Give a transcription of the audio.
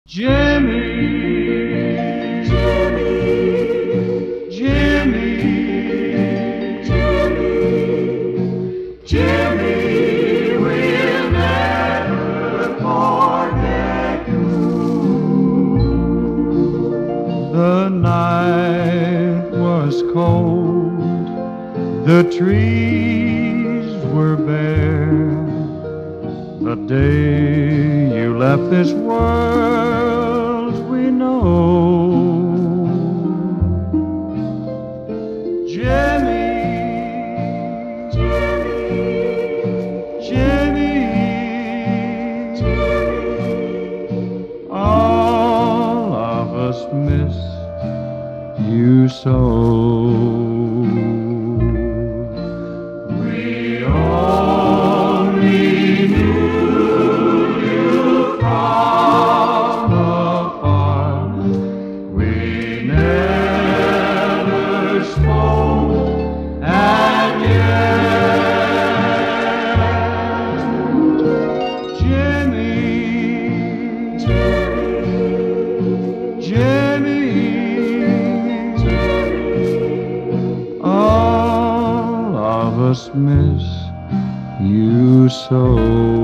Jimmy, Jimmy, Jimmy, Jimmy, Jimmy, we'll never forget you. The night was cold, the trees were bare. The day you left this world, we know. Jimmy, Jimmy, Jimmy, Jimmy, all of us miss you so. We only knew you from afar. We never spoke, and yet, Jimmy, Jimmy, Jimmy, all of us miss you so.